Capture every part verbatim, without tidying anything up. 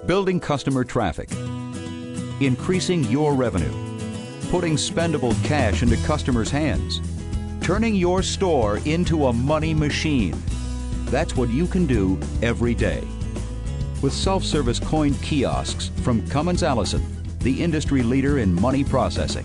building customer traffic, increasing your revenue, putting spendable cash into customers' hands, turning your store into a money machine. That's what you can do every day. With self-service coin kiosks from Cummins Allison, the industry leader in money processing.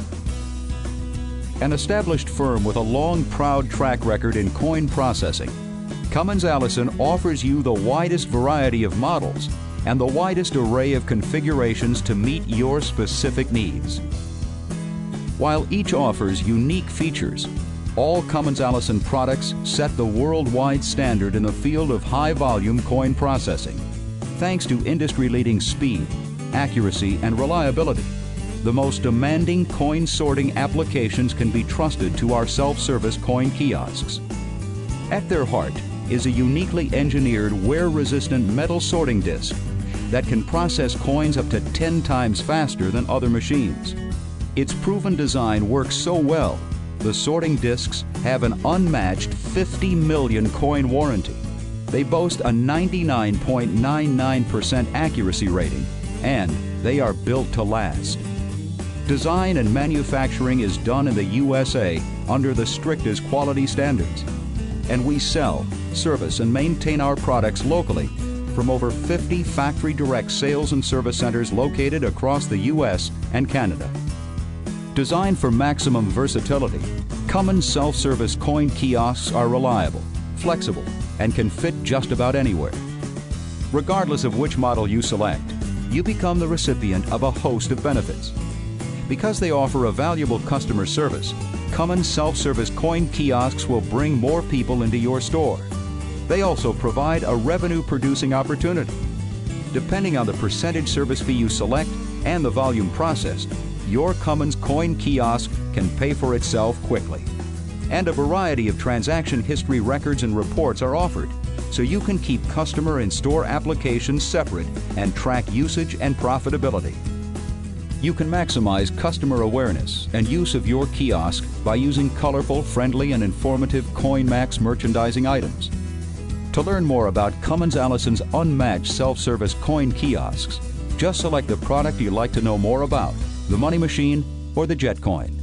An established firm with a long, proud track record in coin processing, Cummins Allison offers you the widest variety of models and the widest array of configurations to meet your specific needs. While each offers unique features, all Cummins Allison products set the worldwide standard in the field of high-volume coin processing. Thanks to industry-leading speed, accuracy, and reliability, the most demanding coin sorting applications can be trusted to our self-service coin kiosks. At their heart is a uniquely engineered wear-resistant metal sorting disc that can process coins up to ten times faster than other machines. Its proven design works so well, the sorting discs have an unmatched fifty million coin warranty. They boast a ninety-nine point nine nine percent accuracy rating, and they are built to last. Design and manufacturing is done in the U S A under the strictest quality standards, and we sell, service, and maintain our products locally from over fifty factory direct sales and service centers located across the U S and Canada. Designed for maximum versatility, Cummins self-service coin kiosks are reliable, flexible, and can fit just about anywhere. Regardless of which model you select, you become the recipient of a host of benefits. Because they offer a valuable customer service, Cummins self-service coin kiosks will bring more people into your store. They also provide a revenue-producing opportunity. Depending on the percentage service fee you select and the volume processed, your Cummins coin kiosk can pay for itself quickly. And a variety of transaction history records and reports are offered, so you can keep customer and store applications separate and track usage and profitability. You can maximize customer awareness and use of your kiosk by using colorful, friendly, and informative CoinMax merchandising items. To learn more about Cummins Allison's unmatched self-service coin kiosks, just select the product you'd like to know more about, the money machine or the jet coin.